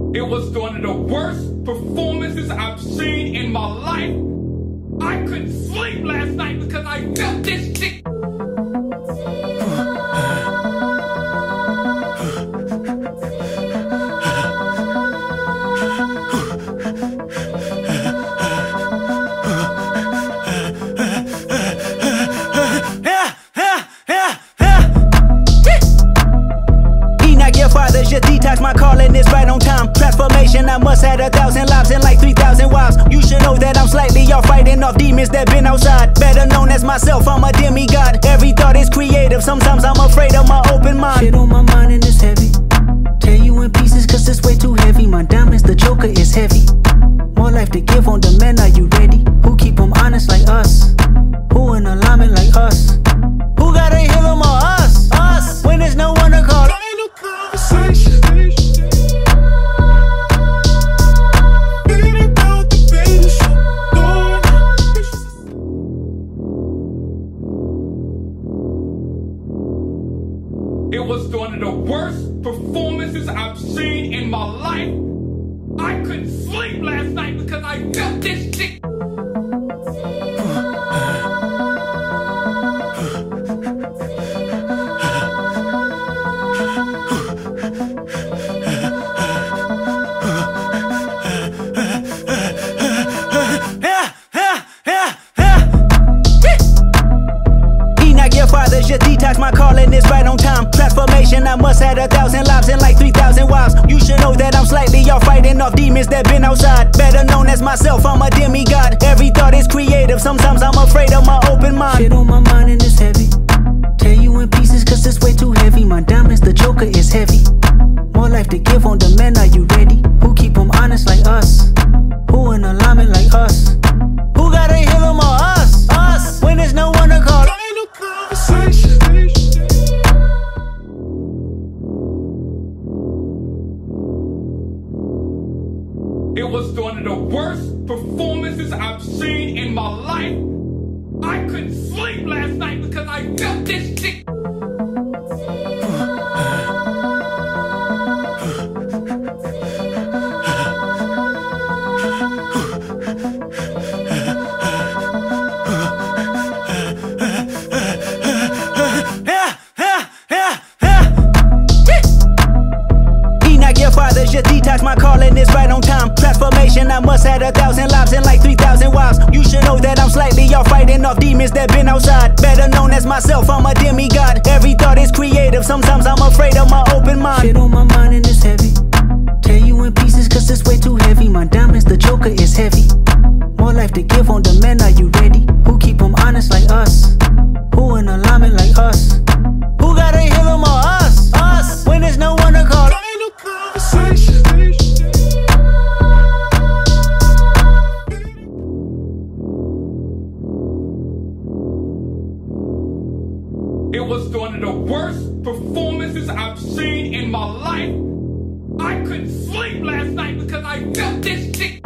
It was one of the worst performances I've seen in my life. I couldn't sleep last night because I felt this shit. Your detox, my calling is right on time. Transformation, I must have 1,000 lives and like 3,000 wives. You should know that I'm slightly off, fighting off demons that been outside. Better known as myself, I'm a demigod. Every thought is creative, sometimes I'm afraid of my open mind. Shit on my mind and it's heavy. Tear you in pieces cause it's way too heavy. My diamonds, the joker is heavy. More life to give on demand, are you ready? Who keep them honest like us? Who in alignment like us? Who gotta heal them or us? Us, when there's no one to call. It was one of the worst performances I've seen in my life. I couldn't sleep last night because I felt this shit. Your detox, my calling is right on time. Transformation, I must have 1,000 lives and like 3,000 wives. You should know that I'm slightly off, fighting off demons that been outside. Better known as myself, I'm a demigod. Every thought is creative, sometimes I'm afraid of my open mind. Shit on my mind and it's heavy. Tear you in pieces cause it's way too heavy. My diamonds, the joker is heavy. More life to give on demand, are you ready? Who keep them honest like us? Who in alignment like us? Who gotta heal them or us? Us, when there's no one to call. It was one of the worst performances I've seen in my life. I couldn't sleep last night because I felt this shit. Your detox, my calling is right on time. Transformation, I must have 1,000 lives and like 3,000 wives. You should know that I'm slightly off, fighting off demons that been outside. Better known as myself, I'm a demigod. Every thought is creative, sometimes I'm afraid of my open mind. Shit on my mind and it's heavy. Tear you in pieces cause it's way too heavy. My diamonds, the joker is heavy. More life to give on demand, are you ready? Who keep them honest like us? Who in alignment like us? Who gotta heal them or us? Us, when there's no one to call. It was one of the worst performances I've seen in my life. I couldn't sleep last night because I felt this shit.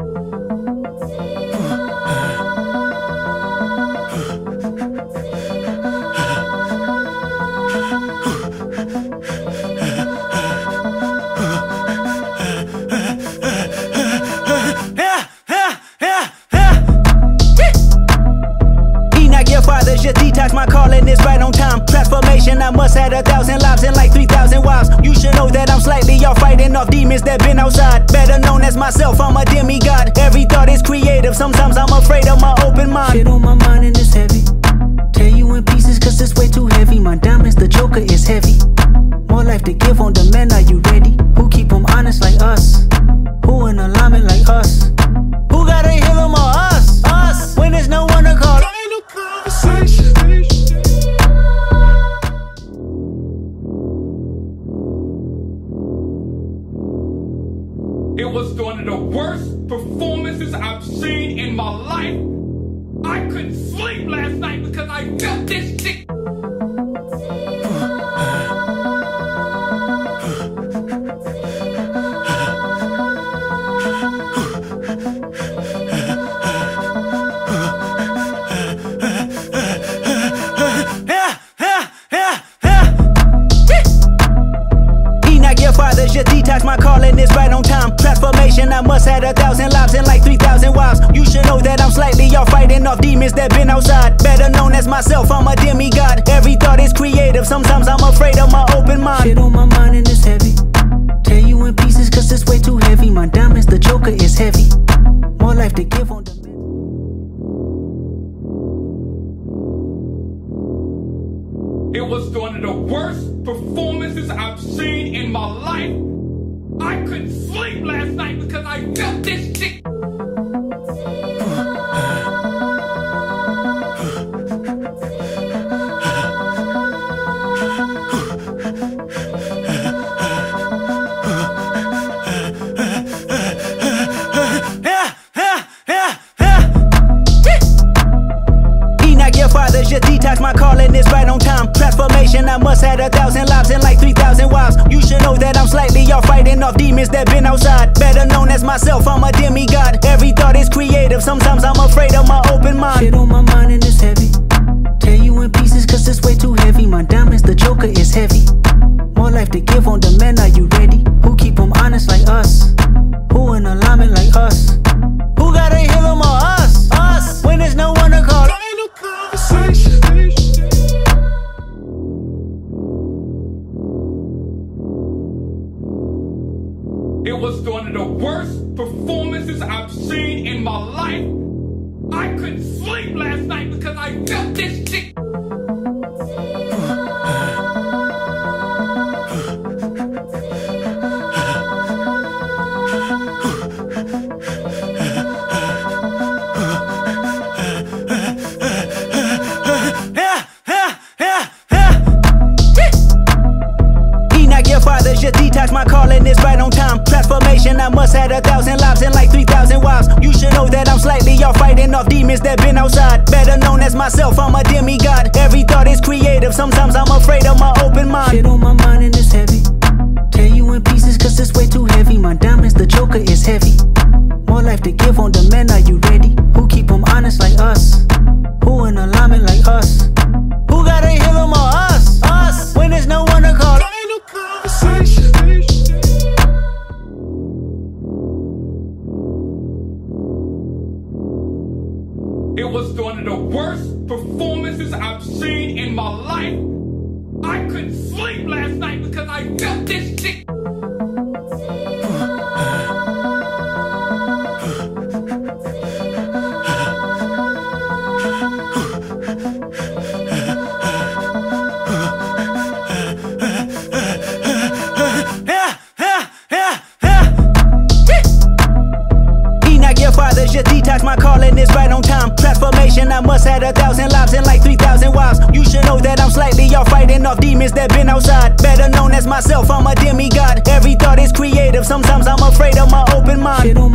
Your detox, my calling is right on time. Transformation, I must have 1,000 lives and like 3,000 wives. You should know that I'm slightly off, fighting off demons that been outside. Better known as myself, I'm a demigod. Every thought is creative, sometimes I'm afraid of my open mind. Shit on my mind and it's heavy. Tear you in pieces cause it's way too heavy. My diamonds, the joker is heavy. More life to give on demand, are you ready? Who keep them honest like us? Who in alignment like us? Who gotta heal them or us? Us, when there's no one to call. It was one of the worst performances I've seen in my life. I couldn't sleep last night because I felt this shit. Your detox, my calling is right on time. demons that been outside. Better known as myself, I'm a demigod. Every thought is creative, sometimes I'm afraid of my open mind. Shit on my mind and it's heavy. Tear you in pieces cause it's way too heavy. My diamonds, the Joker is heavy. More life to give on the It was one of the worst performances I've seen in my life. I couldn't sleep last night because I felt this shit. Just detox, my calling is right on time. Transformation, I must have 1,000 lives and like 3,000 wives. You should know that I'm slightly off, fighting off demons that been outside. Better known as myself, I'm a demigod. Every thought is creative, sometimes I'm afraid of my open mind. Shit on my mind and it's heavy. Tear you in pieces cause it's way too heavy. My diamonds, the Joker is heavy. More life to give on demand, are you ready? Who keep them honest like us? Who in alignment like us? Who gotta heal them or us? Us, when there's no one to call. It was one of the worst performances I've seen in my life. I couldn't sleep last night because I felt this shit. Just detox, my calling is right on time. Transformation, I must have 1,000 lives and like 3,000 wives. You should know that I'm slightly off, fighting off demons that been outside. Better known as myself, I'm a demigod. Every thought is creative, sometimes I'm afraid of my open mind. Shit on my mind and it's heavy. Tear you in pieces cause it's way too heavy. My diamonds, the Joker is heavy. More life to give on demand, are you ready? Who keep them honest like us? Who in alignment like us? Who gotta heal them or us? Us, when there's no one to call. It was one of the worst performances I've seen in my life. I couldn't sleep last night because I felt this shit. Just detox, my calling is right on time. Transformation, I must have 1,000 lives and like 3,000 wives. You should know that I'm slightly off, fighting off demons that been outside. Better known as myself, I'm a demigod. Every thought is creative, sometimes I'm afraid of my open mind.